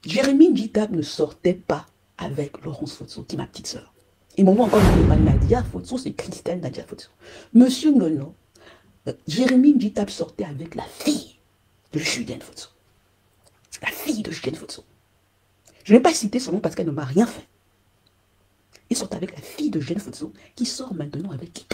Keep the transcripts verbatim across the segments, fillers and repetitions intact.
Jérémy Djitab ne sortait pas avec Laurence Fotso, qui est ma petite sœur. Et mon nom encore, je ne pas Nadia Fotso, c'est Christelle Nadia Fotso. Monsieur Ngono, euh, Jérémy Djitab sortait avec la fille de Julienne Fotso. La fille de Julienne Fotso. Je ne vais pas citer son nom parce qu'elle ne m'a rien fait. Il sort avec la fille de Julienne Fotso, qui sort maintenant avec Ito.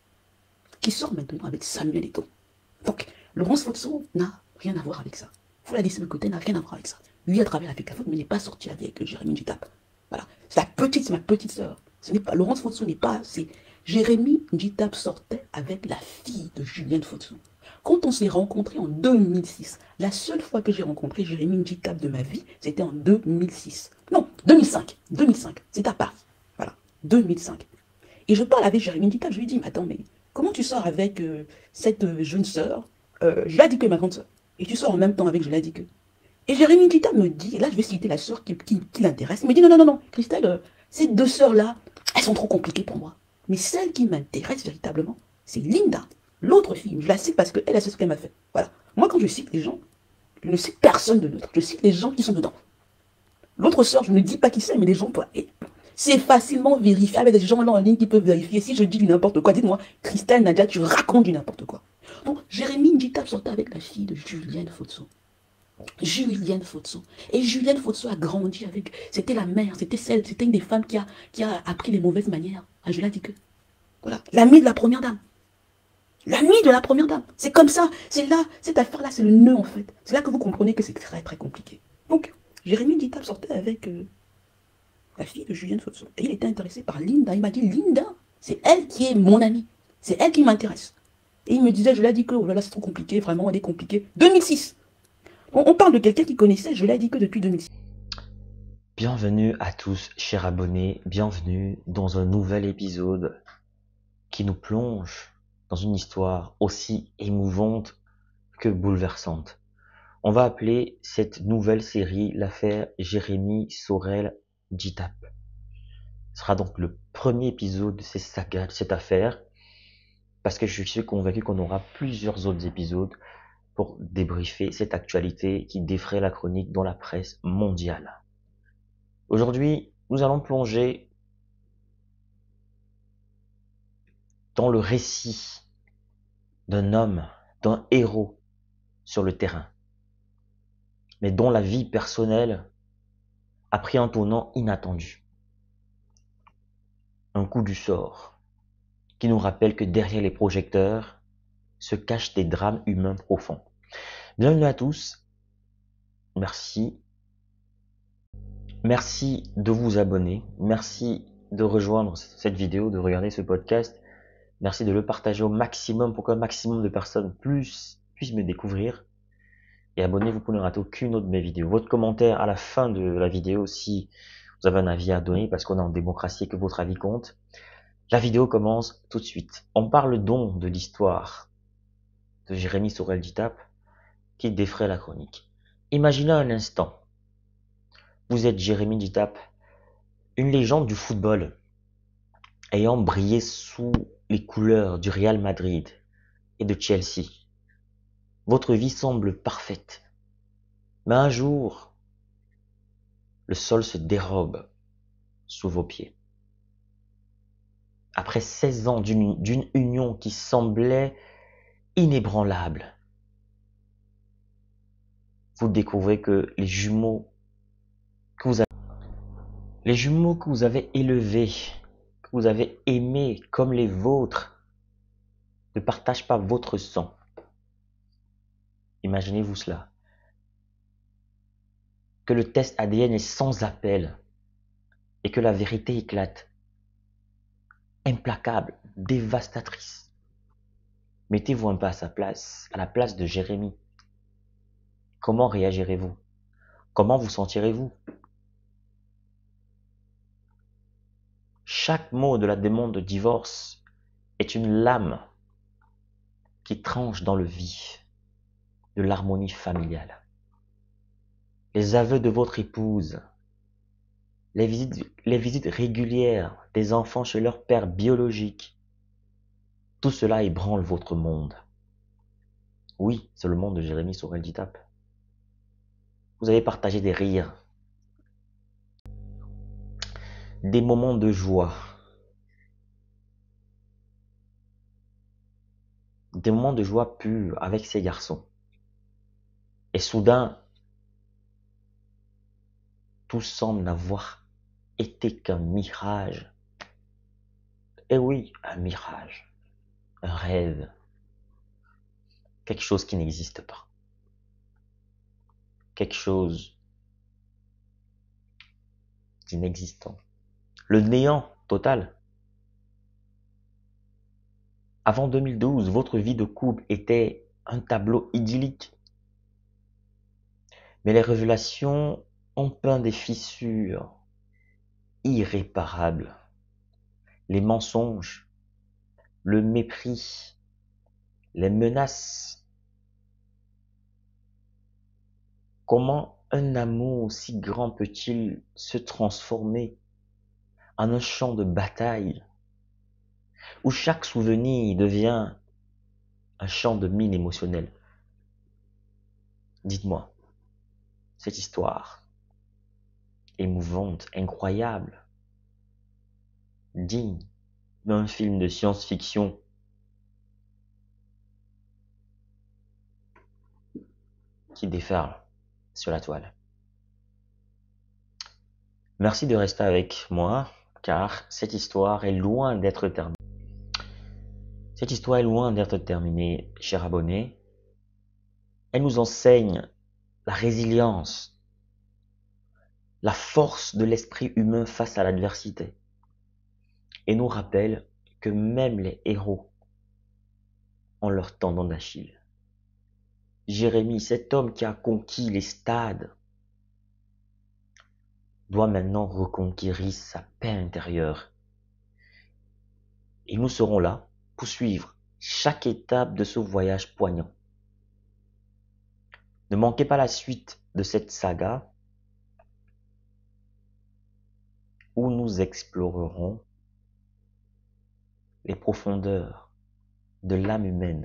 Qui sort maintenant avec Samuel Ito. Donc, Laurence Fotso n'a rien à voir avec ça. Vous la laissez de côté, n'a rien à voir avec ça. Lui a travaillé avec la faute, mais n'est pas sorti avec Jérémy Djitab. Voilà. C'est la petite, c'est ma petite sœur. Ce n'est pas, Laurence Fotso n'est pas, c'est Jérémy Djitab sortait avec la fille de Julienne Fotso. Quand on s'est rencontrés en deux mille six, la seule fois que j'ai rencontré Jérémy Djitab de ma vie, c'était en deux mille six. Non, deux mille cinq. deux mille cinq. C'est à Paris. Voilà. deux mille cinq. Et je parle avec Jérémy Djitab, je lui dis, mais attends, mais comment tu sors avec euh, cette euh, jeune sœur euh, Je l'ai dit que ma grande sœur. Et tu sors en même temps avec je l'ai dit que. Et Jérémy Djitab me dit, et là je vais citer la sœur qui, qui, qui l'intéresse, il me dit non, non, non, non, Christelle, euh, ces deux sœurs-là, elles sont trop compliquées pour moi. Mais celle qui m'intéresse véritablement, c'est Linda, l'autre fille. Je la cite parce qu'elle, elle sait ce qu'elle m'a fait. Voilà. Moi, quand je cite les gens, je ne cite personne de neutre. Je cite les gens qui sont dedans. L'autre sœur, je ne dis pas qui c'est, mais les gens peuvent. C'est facilement vérifiable. Il y a des gens là en ligne qui peuvent vérifier. Si je dis du n'importe quoi, dites-moi, Christelle, Nadia, tu racontes du n'importe quoi. Donc, Jérémy Djitab sortait avec la fille de Julienne Fotso. Julienne Fotso. Et Julienne Fotso a grandi avec. C'était la mère, c'était celle, c'était une des femmes qui a, qui a appris les mauvaises manières. Ah, je l'ai dit que. Voilà. L'amie de la première dame. L'amie de la première dame. C'est comme ça. C'est là, cette affaire-là, c'est le nœud en fait. C'est là que vous comprenez que c'est très très compliqué. Donc, Jérémy Djitab sortait avec euh, la fille de Julienne Fotso. Et il était intéressé par Linda. Il m'a dit, Linda, c'est elle qui est mon amie. C'est elle qui m'intéresse. Et il me disait, je l'ai dit que, oh là là, c'est trop compliqué, vraiment, elle est compliquée. deux mille six. On, on parle de quelqu'un qui connaissait, je l'ai dit que depuis deux mille six. Bienvenue à tous, chers abonnés. Bienvenue dans un nouvel épisode qui nous plonge dans une histoire aussi émouvante que bouleversante. On va appeler cette nouvelle série l'affaire Jérémy Sorel Djitab. Ce sera donc le premier épisode de cette saga, de cette affaire, parce que je suis convaincu qu'on aura plusieurs autres épisodes pour débriefer cette actualité qui défraie la chronique dans la presse mondiale. Aujourd'hui, nous allons plonger dans le récit d'un homme, d'un héros sur le terrain, mais dont la vie personnelle a pris un tournant inattendu. Un coup du sort qui nous rappelle que derrière les projecteurs se cachent des drames humains profonds. Bienvenue à tous, merci. Merci de vous abonner, merci de rejoindre cette vidéo, de regarder ce podcast. Merci de le partager au maximum pour qu'un maximum de personnes plus puissent me découvrir. Et abonnez-vous pour ne rater aucune autre de mes vidéos. Votre commentaire à la fin de la vidéo si vous avez un avis à donner, parce qu'on est en démocratie et que votre avis compte. La vidéo commence tout de suite. On parle donc de l'histoire de Jérémy Sorel Djitab qui défraie la chronique. Imaginez un instant, vous êtes Jérémy Djitab, une légende du football, ayant brillé sous les couleurs du Real Madrid et de Chelsea. Votre vie semble parfaite. Mais un jour, le sol se dérobe sous vos pieds. Après seize ans d'une d'une union qui semblait inébranlable, vous découvrez que les jumeaux que vous avez, les jumeaux que vous avez élevés, que vous avez aimés comme les vôtres, ne partagent pas votre sang. Imaginez-vous cela. Que le test A D N est sans appel et que la vérité éclate. Implacable, dévastatrice. Mettez-vous un peu à sa place, à la place de Jérémy. Comment réagirez-vous? Comment vous sentirez-vous? Chaque mot de la demande de divorce est une lame qui tranche dans le vif de l'harmonie familiale. Les aveux de votre épouse, les visites, les visites régulières des enfants chez leur père biologique, tout cela ébranle votre monde. Oui, c'est le monde de Jérémy Sorel Djitab. Vous avez partagé des rires, des moments de joie, des moments de joie pure avec ces garçons. Et soudain, tout semble n'avoir été qu'un mirage. Et oui, un mirage, un rêve, quelque chose qui n'existe pas, quelque chose d'inexistant, le néant total. Avant deux mille douze, votre vie de couple était un tableau idyllique. Mais les révélations ont peint des fissures irréparables. Les mensonges, le mépris, les menaces. Comment un amour si grand peut-il se transformer en un champ de bataille où chaque souvenir devient un champ de mine émotionnelle? Dites-moi, cette histoire émouvante, incroyable, digne d'un film de science-fiction qui déferle sur la toile. Merci de rester avec moi, car cette histoire est loin d'être terminée. Cette histoire est loin d'être terminée, chers abonnés. Elle nous enseigne la résilience, la force de l'esprit humain face à l'adversité, et nous rappelle que même les héros ont leur tendon d'Achille. Jérémie, cet homme qui a conquis les stades, doit maintenant reconquérir sa paix intérieure. Et nous serons là pour suivre chaque étape de ce voyage poignant. Ne manquez pas la suite de cette saga où nous explorerons les profondeurs de l'âme humaine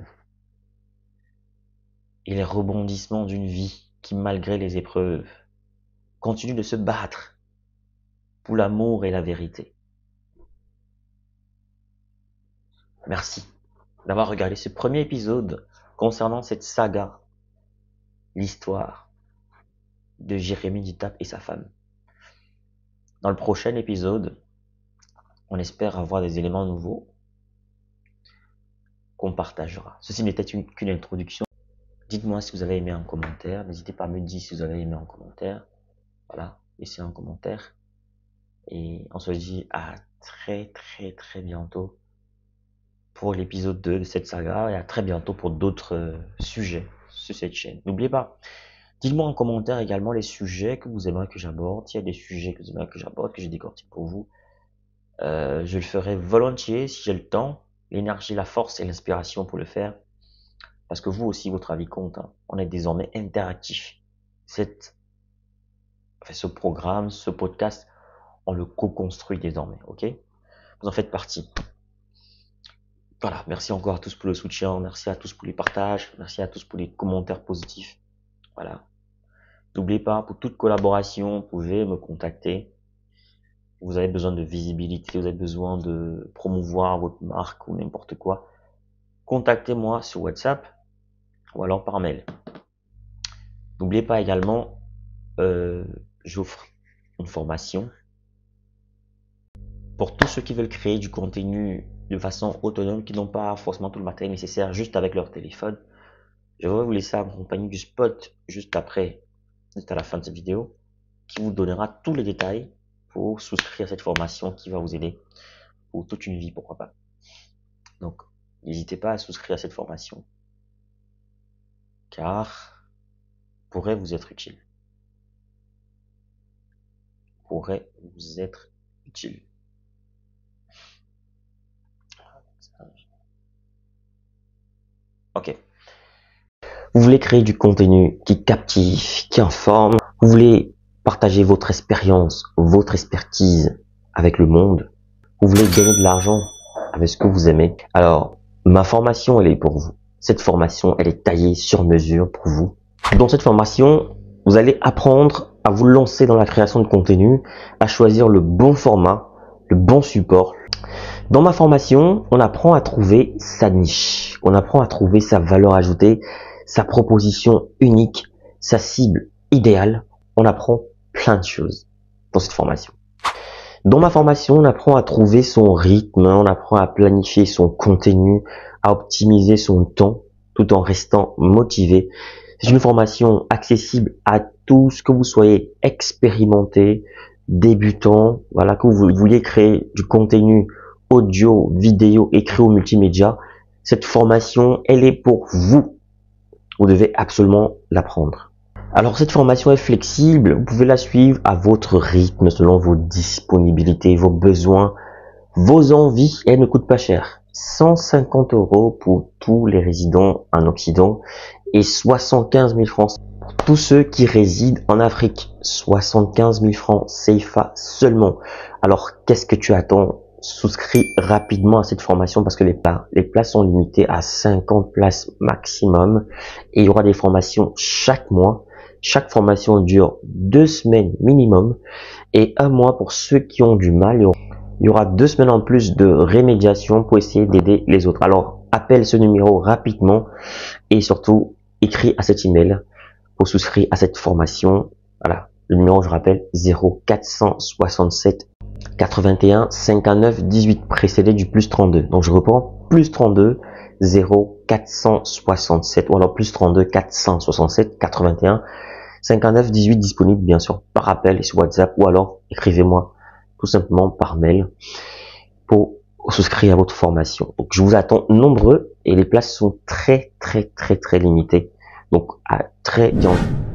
et les rebondissements d'une vie qui, malgré les épreuves, continue de se battre pour l'amour et la vérité. Merci d'avoir regardé ce premier épisode concernant cette saga, l'histoire de Jérémie Dutap et sa femme. Dans le prochain épisode, on espère avoir des éléments nouveaux qu'on partagera. Ceci n'était qu'une introduction. Dites-moi si vous avez aimé en commentaire. N'hésitez pas à me dire si vous avez aimé en commentaire. Voilà, laissez un commentaire. Et on se dit à très très très bientôt pour l'épisode deux de cette saga et à très bientôt pour d'autres euh, sujets sur cette chaîne. N'oubliez pas, dites-moi en commentaire également les sujets que vous aimeriez que j'aborde. S'il y a des sujets que vous aimeriez que j'aborde, que je décortique pour vous, euh, je le ferai volontiers si j'ai le temps, l'énergie, la force et l'inspiration pour le faire. Parce que vous aussi, votre avis compte. Hein. On est désormais interactif. Cette, enfin, ce programme, ce podcast, on le co-construit désormais. Ok? Vous en faites partie. Voilà, merci encore à tous pour le soutien, merci à tous pour les partages, merci à tous pour les commentaires positifs. Voilà. N'oubliez pas, pour toute collaboration, vous pouvez me contacter. Vous avez besoin de visibilité, vous avez besoin de promouvoir votre marque ou n'importe quoi. Contactez-moi sur WhatsApp ou alors par mail. N'oubliez pas également, euh, j'offre une formation pour tous ceux qui veulent créer du contenu de façon autonome, qui n'ont pas forcément tout le matériel nécessaire juste avec leur téléphone. Je vais vous laisser accompagner du spot juste après, juste à la fin de cette vidéo, qui vous donnera tous les détails pour souscrire à cette formation qui va vous aider pour toute une vie, pourquoi pas. Donc, n'hésitez pas à souscrire à cette formation, car pourrait vous être utile. Pourrait vous être utile. Ok. Vous voulez créer du contenu qui captive, qui informe. Vous voulez partager votre expérience, votre expertise avec le monde. Vous voulez gagner de l'argent avec ce que vous aimez. Alors, ma formation, elle est pour vous. Cette formation, elle est taillée sur mesure pour vous. Dans cette formation, vous allez apprendre à vous lancer dans la création de contenu, à choisir le bon format le bon support. Dans ma formation, on apprend à trouver sa niche, on apprend à trouver sa valeur ajoutée, sa proposition unique, sa cible idéale. On apprend plein de choses dans cette formation. Dans ma formation, on apprend à trouver son rythme, on apprend à planifier son contenu, à optimiser son temps tout en restant motivé. C'est une formation accessible à tous, que vous soyez expérimenté, débutant, voilà, que vous vouliez créer du contenu audio, vidéo, écrit ou multimédia. Cette formation, elle est pour vous. Vous devez absolument l'apprendre. Alors cette formation est flexible, vous pouvez la suivre à votre rythme, selon vos disponibilités, vos besoins, vos envies. Elle ne coûte pas cher. cent cinquante euros pour tous les résidents en Occident et soixante-quinze mille francs pour tous ceux qui résident en Afrique. soixante-quinze mille francs C F A seulement. Alors qu'est-ce que tu attends? Souscris rapidement à cette formation parce que les, les places sont limitées à cinquante places maximum et il y aura des formations chaque mois. Chaque formation dure deux semaines minimum et un mois pour ceux qui ont du mal. Il y aura deux semaines en plus de rémédiation pour essayer d'aider les autres. Alors, appelle ce numéro rapidement et surtout, écris à cet email pour souscrire à cette formation. Voilà, le numéro, je rappelle, zéro quatre cent soixante-sept quatre-vingt-un cinquante-neuf dix-huit, précédé du plus trente-deux. Donc, je reprends, plus trente-deux, zéro quatre cent soixante-sept, ou alors plus trente-deux quatre cent soixante-sept quatre-vingt-un cinquante-neuf dix-huit, disponible bien sûr par appel et sur WhatsApp, ou alors écrivez-moi tout simplement par mail pour souscrire à votre formation. Donc je vous attends nombreux et les places sont très très très très limitées. Donc à très bientôt.